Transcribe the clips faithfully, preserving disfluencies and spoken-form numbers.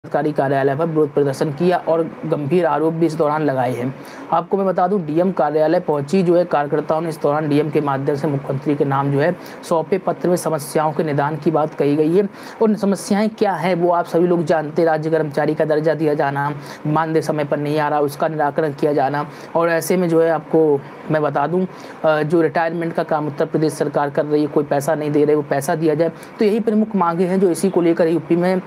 सरकारी कार्यालय पर विरोध प्रदर्शन किया और गंभीर आरोप भी इस दौरान लगाए हैं। आपको मैं बता दूं, डीएम कार्यालय पहुंची जो है कार्यकर्ताओं ने इस दौरान डीएम के माध्यम से मुख्यमंत्री के नाम जो है सौंपे पत्र में समस्याओं के निदान की बात कही गई है। और समस्याएं क्या है वो आप सभी लोग जानते हैं। राज्य कर्मचारी का दर्जा दिया जाना, मानदेय समय पर नहीं आ रहा, उसका निराकरण किया जाना। और ऐसे में जो है आपको मैं बता दूं, जो रिटायरमेंट का काम उत्तर प्रदेश सरकार कर रही है, कोई पैसा नहीं दे रहे, वो पैसा दिया जाए। तो यही प्रमुख मांगे हैं जो इसी को लेकर यूपी में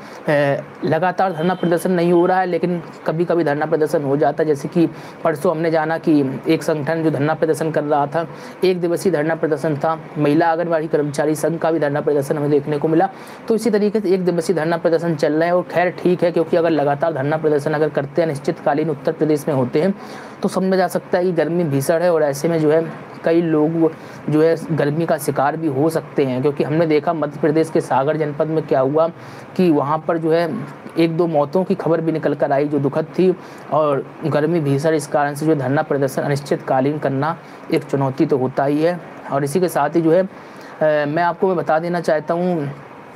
लगातार धरना प्रदर्शन नहीं हो रहा है, लेकिन कभी कभी धरना प्रदर्शन हो जाता है। जैसे कि परसों हमने जाना कि एक संगठन जो धरना प्रदर्शन कर रहा था, एक दिवसीय धरना प्रदर्शन था, महिला आंगनबाड़ी कर्मचारी संघ का भी धरना प्रदर्शन हमें देखने को मिला। तो इसी तरीके से एक दिवसीय धरना प्रदर्शन चल रहे हैं। और खैर ठीक है, क्योंकि अगर लगातार धरना प्रदर्शन अगर करते हैं, निश्चितकालीन उत्तर प्रदेश में होते हैं, तो समझा जा सकता है कि गर्मी भीषण है और ऐसे में जो है कई लोग जो है गर्मी का शिकार भी हो सकते हैं। क्योंकि हमने देखा मध्य प्रदेश के सागर जनपद में क्या हुआ कि वहाँ पर जो है एक दो मौतों की खबर भी निकल कर आई, जो दुखद थी। और गर्मी भीषण, इस कारण से जो धरना प्रदर्शन अनिश्चितकालीन करना एक चुनौती तो होता ही है। और इसी के साथ ही जो है आ, मैं आपको मैं बता देना चाहता हूँ,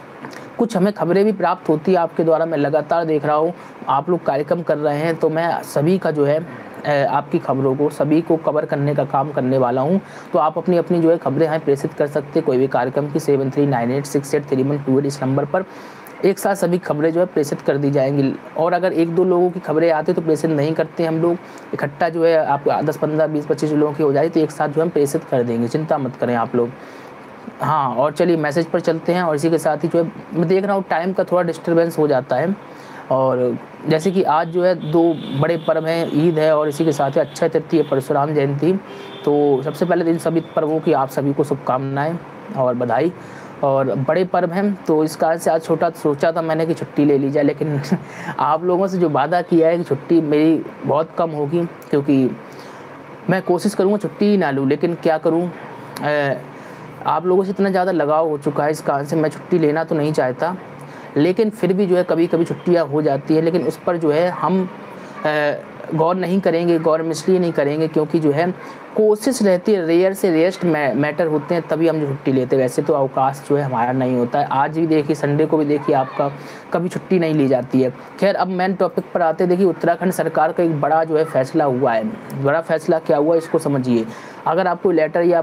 कुछ हमें खबरें भी प्राप्त होती है आपके द्वारा। मैं लगातार देख रहा हूँ आप लोग कार्यक्रम कर रहे हैं, तो मैं सभी का जो है आपकी खबरों को सभी को कवर करने का काम करने वाला हूं। तो आप अपनी अपनी जो है खबरें हैं प्रेषित कर सकते हैं कोई भी कार्यक्रम की seven three nine eight six eight three one two eight इस नंबर पर एक साथ सभी खबरें जो है प्रेषित कर दी जाएंगी। और अगर एक दो लोगों की खबरें आती तो प्रेषित नहीं करते हम लोग, इकट्ठा जो है आप दस पंद्रह बीस पच्चीस लोगों की हो जाए तो एक साथ जो हम प्रेषित कर देंगे, चिंता मत करें आप लोग। हाँ, और चलिए मैसेज पर चलते हैं। और इसी के साथ ही जो है मैं देख रहा हूँ टाइम का थोड़ा डिस्टर्बेंस हो जाता है। और जैसे कि आज जो है दो बड़े पर्व हैं, ईद है और इसी के साथ ही अक्षय तृतीया, परशुराम जयंती। तो सबसे पहले इन सभी पर्वों की आप सभी को शुभकामनाएं और बधाई। और बड़े पर्व हैं तो इस कारण से आज छोटा सोचा था मैंने कि छुट्टी ले ली जाए, लेकिन आप लोगों से जो वादा किया है कि छुट्टी मेरी बहुत कम होगी, क्योंकि मैं कोशिश करूँगा छुट्टी ही ना लूँ, लेकिन क्या करूँ, आप लोगों से इतना ज़्यादा लगाव हो चुका है, इस कारण से मैं छुट्टी लेना तो नहीं चाहता। लेकिन फिर भी जो है कभी कभी छुट्टियां हो जाती है, लेकिन उस पर जो है हम गौर नहीं करेंगे। गौर हम इसलिए नहीं करेंगे क्योंकि जो है कोशिश रहती है, रेयर से रेयरस्ट मैटर होते हैं तभी हम जो छुट्टी लेते हैं। वैसे तो अवकाश जो है हमारा नहीं होता है। आज भी देखिए, संडे को भी देखिए आपका कभी छुट्टी नहीं ली जाती है। खैर अब मेन टॉपिक पर आते हैं। देखिए उत्तराखंड सरकार का एक बड़ा जो है फैसला हुआ है। बड़ा फैसला क्या हुआ इसको समझिए। अगर आपको लेटर या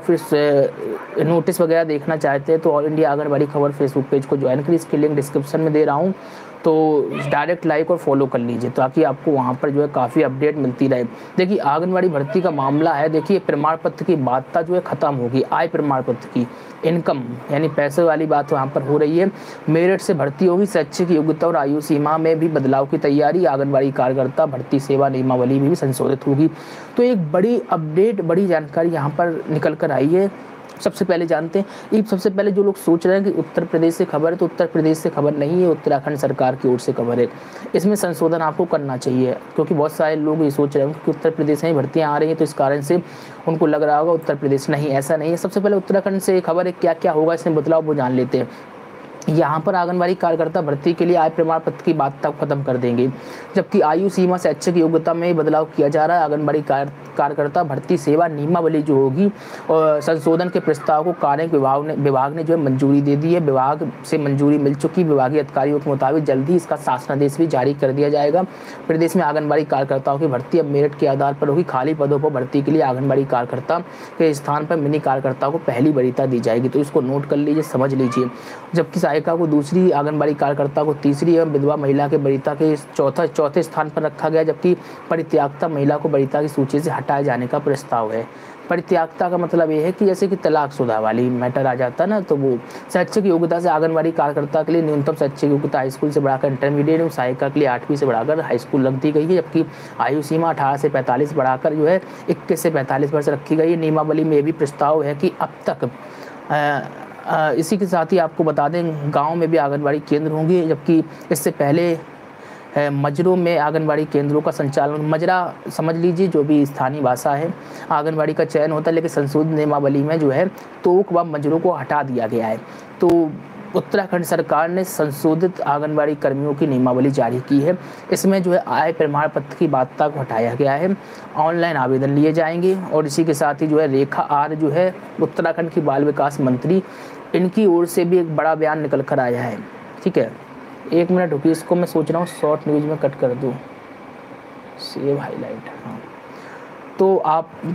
फिर नोटिस वगैरह देखना चाहते हैं तो ऑल इंडिया आंगनबाड़ी खबर फेसबुक पेज को ज्वाइन करिए, इसकी लिंक डिस्क्रिप्शन में दे रहा हूँ, तो डायरेक्ट लाइक और फॉलो कर लीजिए ताकि आपको वहाँ पर जो है काफ़ी अपडेट मिलती रहे। देखिए आंगनबाड़ी भर्ती का मामला है, देखिए प्रमाण पत्र की बाध्यता जो है ख़त्म होगी। आय प्रमाण पत्र की, इनकम यानी पैसे वाली बात वहाँ पर हो रही है। मेरिट से भर्ती होगी, शैक्षिक योग्यता और आयु सीमा में भी बदलाव की तैयारी। आंगनबाड़ी कार्यकर्ता भर्ती सेवा नियमावली में भी संशोधित होगी। तो एक बड़ी अपडेट, बड़ी जानकारी यहाँ पर निकल कर आई है। सबसे पहले जानते हैं, ये सबसे पहले जो लोग सोच रहे हैं कि उत्तर प्रदेश से खबर है, तो उत्तर प्रदेश से खबर नहीं है, उत्तराखंड सरकार की ओर से खबर है। इसमें संशोधन आपको करना चाहिए क्योंकि बहुत सारे लोग ये सोच रहे हैं कि उत्तर प्रदेश में भर्तियां आ रही हैं, तो इस कारण से उनको लग रहा होगा उत्तर प्रदेश। नहीं, ऐसा नहीं है। सबसे पहले उत्तराखंड से खबर है, क्या क्या होगा इसमें बदलाव वो जान लेते हैं। यहाँ पर आंगनबाड़ी कार्यकर्ता भर्ती के लिए आय प्रमाण पत्र की बाध्यता खत्म कर देंगे, जबकि आयु सीमा शैक्षिक योग्यता में बदलाव किया जा रहा है। आंगनबाड़ी कार्यकर्ता भर्ती सेवा नियमावली जो होगी और संशोधन के प्रस्ताव को कार्य विभाग ने विभाग ने जो है मंजूरी दे दी है। विभाग से मंजूरी मिल चुकी। विभागीय अधिकारियों के मुताबिक जल्द ही इसका शासनादेश भी जारी कर दिया जाएगा। प्रदेश में आंगनबाड़ी कार्यकर्ताओं की भर्ती अब मेरिट के आधार पर होगी। खाली पदों पर भर्ती के लिए आंगनबाड़ी कार्यकर्ता के स्थान पर मिनी कार्यकर्ताओं को पहली वरीयता दी जाएगी। तो इसको नोट कर लीजिए, समझ लीजिए। जबकि सहायिका को दूसरी, आंगनबाड़ी कार्यकर्ता को तीसरी एवं विधवा महिला के वरीयता के चौथा चौथे स्थान पर रखा गया, जबकि परित्यागता महिला को वरीयता की सूची से हटाए जाने का प्रस्ताव है। परित्यागता का मतलब ये है कि जैसे कि तलाकशुदा वाली मैटर आ जाता ना, तो वो शैक्षिक योग्यता से आंगनबाड़ी कार्यकर्ता के लिए न्यूनतम शैक्षिक योग्यता हाई स्कूल से बढ़ाकर इंटरमीडिएट एवं सहायिका के लिए आठवीं से बढ़ाकर हाई स्कूल रख दी गई है। जबकि आयु सीमा अठारह से पैंतालीस बढ़ाकर जो है इक्कीस से पैंतालीस वर्ष रखी गई है। नियमावली में भी प्रस्ताव है कि अब तक आ, आ, इसी के साथ ही आपको बता दें गाँव में भी आंगनबाड़ी केंद्र होंगे, जबकि इससे पहले मजरों में आंगनबाड़ी केंद्रों का संचालन, मजरा समझ लीजिए जो भी स्थानीय भाषा है, आंगनबाड़ी का चयन होता है। लेकिन संशोधित नियमावली में जो है तोक व मजरों को हटा दिया गया है। तो उत्तराखंड सरकार ने संशोधित आंगनबाड़ी कर्मियों की नियमावली जारी की है। इसमें जो है आय प्रमाण पत्र की बाध्यता को हटाया गया है। ऑनलाइन आवेदन लिए जाएंगे। और इसी के साथ ही जो है रेखा आर जो है उत्तराखंड की बाल विकास मंत्री, इनकी ओर से भी एक बड़ा बयान निकल कर आया है। ठीक है, एक मिनट रुकिए, इसको मैं सोच रहा हूँ शॉर्ट न्यूज़ में कट कर दूँ, सेव हाईलाइट। हाँ, तो आप